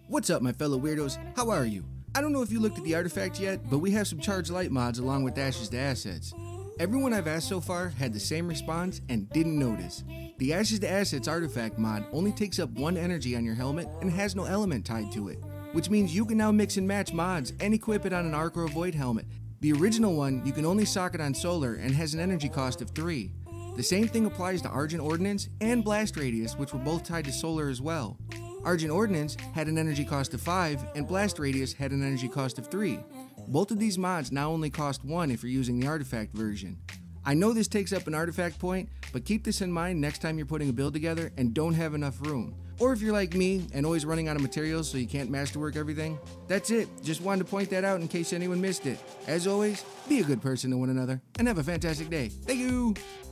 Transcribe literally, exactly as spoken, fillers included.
What's up, my fellow weirdos? How are you? I don't know if you looked at the artifact yet, but we have some charged light mods along with Ashes to Assets. Everyone I've asked so far had the same response and didn't notice. The Ashes to Assets artifact mod only takes up one energy on your helmet and has no element tied to it, which means you can now mix and match mods and equip it on an Arc or a Void helmet. The original one you can only socket on Solar and has an energy cost of three. The same thing applies to Argent Ordnance and Blast Radius, which were both tied to Solar as well. Argent Ordnance had an energy cost of five, and Blast Radius had an energy cost of three. Both of these mods now only cost one if you're using the artifact version. I know this takes up an artifact point, but keep this in mind next time you're putting a build together and don't have enough room. Or if you're like me and always running out of materials so you can't masterwork everything. That's it, just wanted to point that out in case anyone missed it. As always, be a good person to one another and have a fantastic day. Thank you!